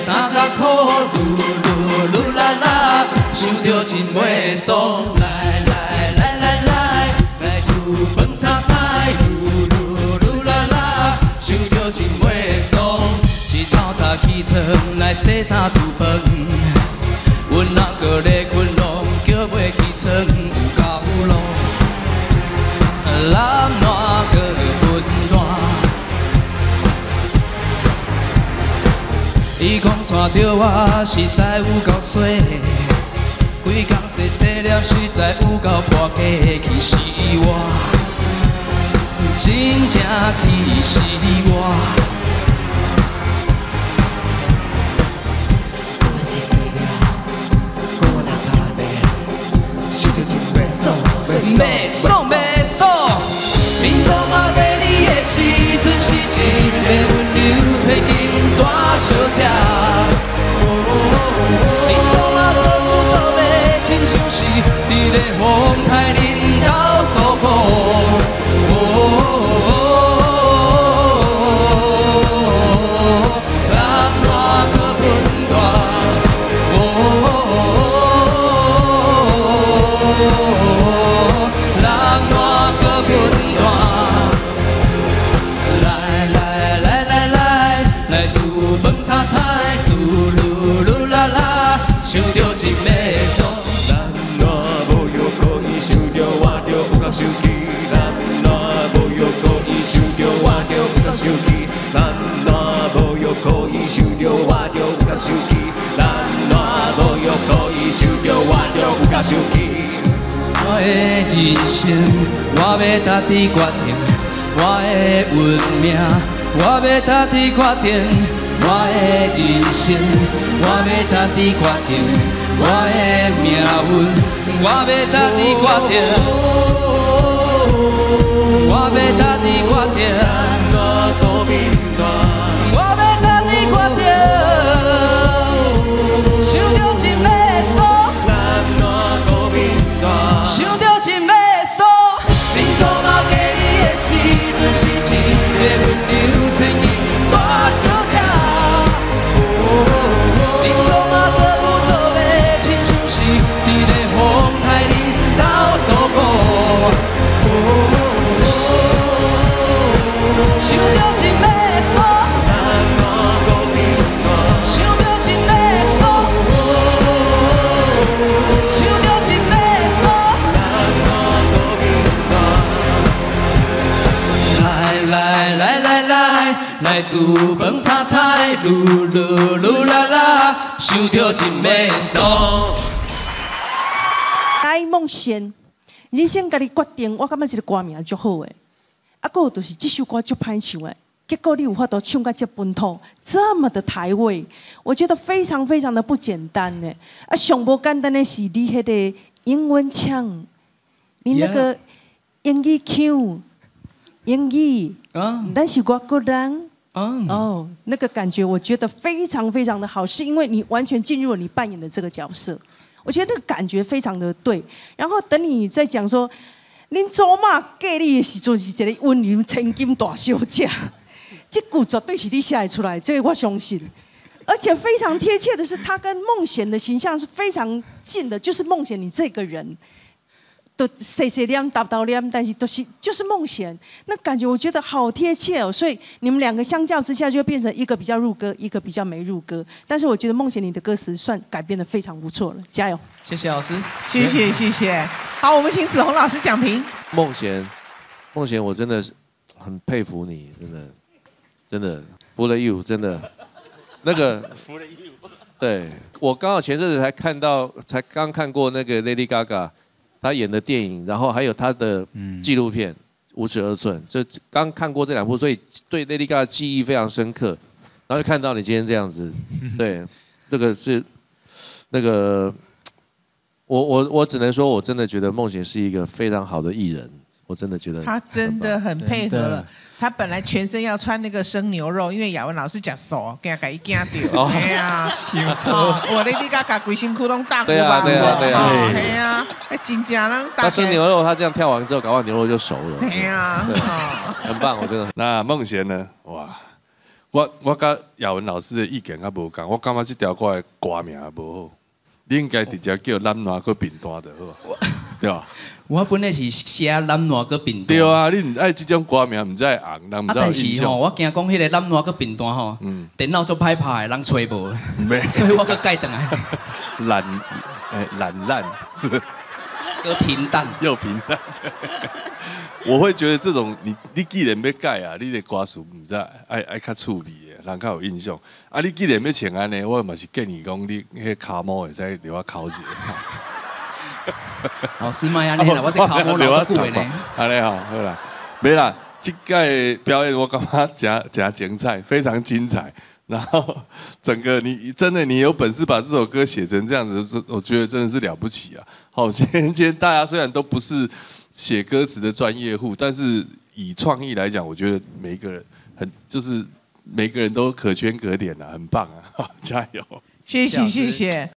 三角裤，噜噜噜啦啦，想着真袂爽。来来来来来，来煮饭炒菜，噜噜噜啦啦，想着真袂爽。一透早起床来洗衫煮饭，阮阿哥咧困拢叫袂起床有够路，男暖个分暖。伊讲带着我实在有够衰，规工洗洗了实在有够破格，气死我，真正气死我。袂爽袂爽，面祖妈跟你的时阵是一个温柔吹金大小姐。面祖妈做不做袂亲像是伫咧风台领导做苦。想着真袂爽，咱若无药可以想着我着有够生气，咱若无药可以想着我着有够生气，咱若无药可以想着我着有够生气，咱若无药可以想着我着有够生气。我的人生，我要家己决定，我的运命，我要家己决定。我的人生，我要家己决定；我的命运，我要家己决定；我要家己决定。我要家己决定。想着真袂爽，想着真袂爽。面祖妈给你的时阵是一个温柔吹金大小姐。来煮饭炒菜，噜噜噜啦啦，想着真袂爽。 爱梦想，人生家己决定，我感觉这个歌名足好诶。啊，还有就是这首歌足歹唱诶，结果你有法度唱到这本土，这么的台味，我觉得非常非常的不简单呢。啊，上无简单的是你迄个英文腔，你那个英语腔，英语，咱是外国人。哦，那个感觉我觉得非常非常的好，是因为你完全进入了你扮演的这个角色，我觉得那个感觉非常的对。然后等你在讲说，恁祖妈嫁你的时阵是一个温柔千金大小姐，这句绝对是你写出来，这个我相信。而且非常贴切的是，他跟孟贤的形象是非常近的，就是孟贤你这个人。都细细念、叨叨念，但是都是就是梦贤，那感觉我觉得好贴切哦。所以你们两个相较之下，就变成一个比较入歌，一个比较没入歌。但是我觉得梦贤你的歌词算改编得非常不错了，加油！ 谢谢老师， 谢谢谢谢。好，我们请子红老师讲评。 梦贤，我真的很佩服你，真的服了 you， 真的那个服了 you。对我刚好前阵子才刚看过那个 Lady Gaga。他演的电影，然后还有他的纪录片《无尺2寸》，这刚看过这2部，所以对 Lady Gaga 记忆非常深刻。然后就看到你今天这样子，对，这个是那个，我只能说，我真的觉得孟贤是一个非常好的艺人，我真的觉得他真的很配合了。他本来全身要穿那个生牛肉，因为雅文老师讲手，给他给一惊到。哎呀，想错，我Lady Gaga规身躯拢大骨吧？对啊，真正人。 他生牛肉，他这样跳完之后，搞完牛肉就熟了。 哎呀， 很棒，我觉得。 那孟贤呢？哇， 我甲雅文老师的意见较无共，我感觉这条歌的歌名无好，你应该直接叫南南个饼单就好，对吧？ 我本来是写南南个饼单。 对啊，你唔爱这种歌名，唔知红，人唔知有但印象。 是我惊讲迄个南南个饼单吼，电脑做歹拍的，人吹无，所以我搁改转来。 烂是。 又平淡。 又平淡。我会觉得这种你既然要改啊，你的歌词唔知爱较趣味的，人较有印象。啊，你既然要请安尼，我嘛是建议讲你迄卡毛会使留我考一下。 老师卖安尼啦，我这卡毛留得久的呢。 安尼好，好啦，没啦，这届表演我感觉真精彩，非常精彩。然后整个你有本事把这首歌写成这样子，我觉得真的是了不起啊！好，今天大家虽然都不是写歌词的专业户，但是以创意来讲，我觉得每一个人每个人都可圈可点啊，很棒啊！加油！ 谢谢。